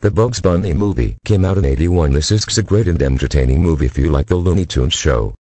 The Bugs Bunny movie came out in '81. This is a great and entertaining movie if you like the Looney Tunes show.